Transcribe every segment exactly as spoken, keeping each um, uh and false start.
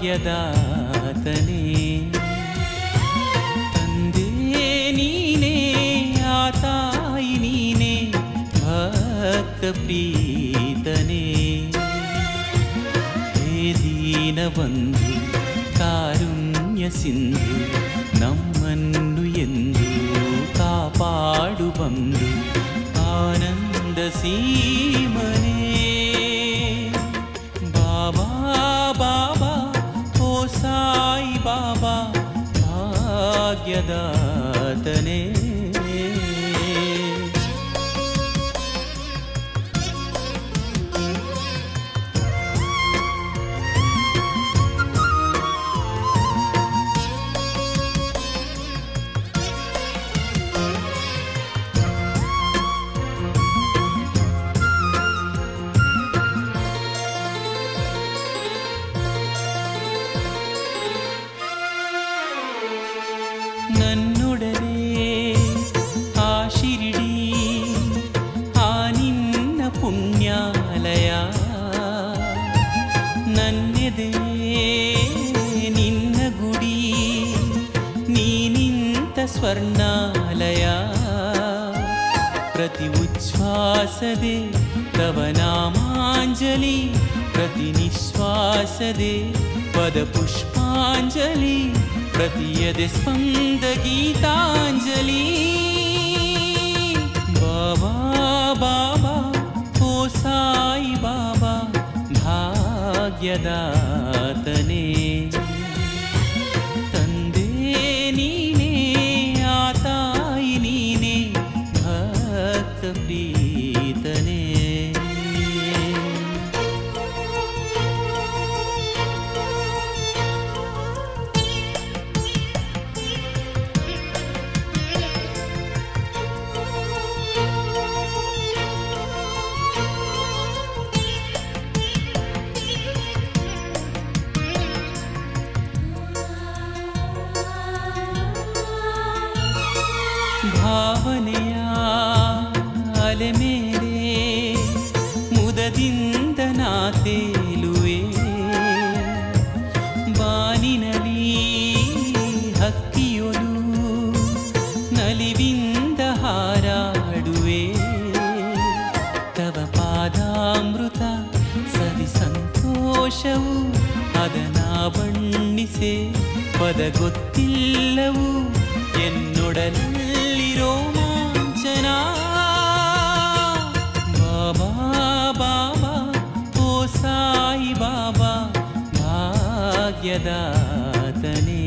ಭಾಗ್ಯದಾತನೇ ತಂದೆ ನೀನೇ ಆ ತಾಯಿ ನೀನೇ ಭಕ್ತ ಪ್ರೀತನೇ ಹೇ ದೀನಬಂಧು ಕಾರುಣ್ಯ ಸಿಂಧು ನಮ್ಮನ್ನು ಎಂದು ಕಾಪಾಡು ಬಂದು ಆನಂದ ಸೀಮನೇ ಬಾಬಾ ಬಾಬಾ ಓ ಸಾಯಿ ಬಾಬಾ ಭಾಗ್ಯದಾತನೇ ನನ್ನೊಡನೆ ಆ ಶಿರಡಿ ಆ ನಿನ್ನ ಪುಣ್ಯಾಲಯ ನನ್ನೆದೆ ನಿನ್ನ ಗುಡಿ ನೀ ನಿಂತ ಸ್ವರ್ಣಾಲಯ ಪ್ರತಿ ಉಚ್ಛ್ವಾಸದೆ ತವ ನಾಮಾಂಜಲಿ ಪ್ರತಿ ನಿಶ್ವಾಸದೆ ಪದ ಪುಷ್ಪಾಂಜಲಿ ಪ್ರತಿಯದೆ ಸ್ಪಂದ ಗೀತಾಂಜಲಿ ಬಾಬಾ ಬಾಬಾ ಓ ಸಾಯಿ ಬಾಬಾ ಭಾಗ್ಯದಾತನೇ ತಂದೆ ನೀನೇ ಆ ತಾಯಿ ನೀನೇ ಭಕ್ತ ಪ್ರೀತನೇ ಭಾವನೆಯ ಅಲೆ ಮೇಲೆ ಮುದದಿಂದ ನಾ ತೇಲುವೆ ಬಾನಿನಲ್ಲಿ ಹಕ್ಕಿಯೊಲು ನಲಿವಿಂದ ಹಾರಾಡುವೆ ತವ ಪಾದಾಮೃತ ಸವಿ ಸಂತೋಷವು ಅದನ ಬಣ್ಣಿಸೆ ಪದ ಗೊತ್ತಿಲ್ಲವು ಎನ್ನೊಡಲಲ್ಲಿ ರೋಮಾಂಚನ ಬಾಬಾ ಬಾಬಾ ಓ ಸಾಯಿ ಬಾಬಾ ಭಾಗ್ಯದಾತನೇ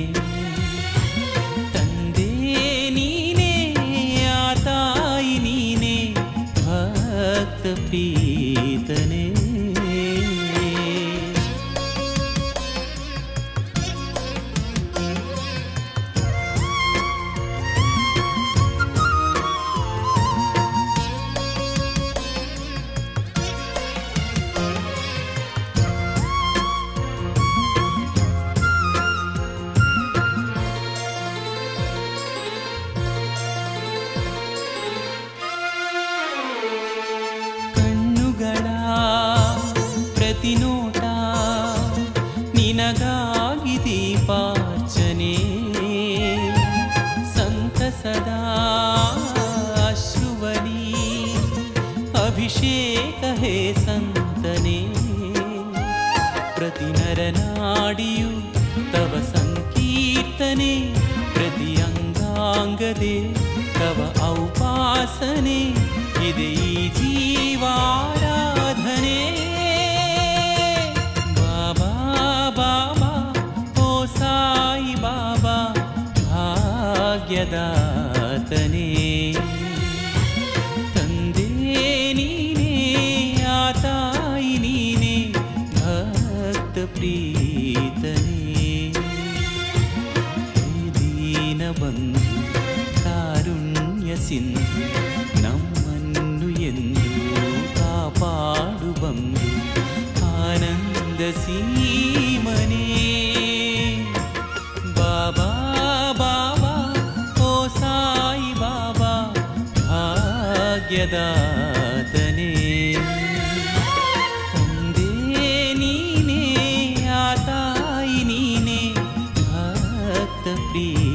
ತಂದೆ ನೀನೇ ಆ ತಾಯಿ ನೀನೇ ಭಕ್ತ ಪ್ರೀತನೇ ನೋಟ ನಿನಗಾಗಿ ದೀಪಾರ್ಚನೆ ಸಂತಸದ ಅಶ್ರುವಲಿ ಅಭಿಷೇಕ ಹೇ ಸಂತನೇ ಪ್ರತಿ ನರನಾಡಿಯು ತವ ಸಂಕೀರ್ತನೆ ಪ್ರತಿ ಅಂಗಾಂಗದೆ ತವ ಔಪಾಸನೆ ಇದೆ ಈ ಜೀವಾರಾಧನೆ ಬಾಬಾ ಬಾಬಾ ಓ ಸಾಯಿ ಬಾಬಾ ಭಾಗ್ಯದಾತನೇ ತಂದೆ ನೀನೇ ಆ ತಾಯಿ ನೀನೇ ಭಕ್ತ ಪ್ರೀತನೇ ದೀನಬಂಧು ಕಾರುಣ್ಯ ಸಿಂಧು ನಮ್ಮನ್ನು ಎಂದು ಕಾಪಾಡು ಬಂದು ಆನಂದ ಸೀಮನೇ ಬಾಬಾ ಬಾಬಾ ಓ ಸಾಯಿ ಬಾಬಾ ಭಾಗ್ಯದಾತನೇ ತಂದೆ ನೀನೇ ಆ ತಾಯಿ ನುಡಿ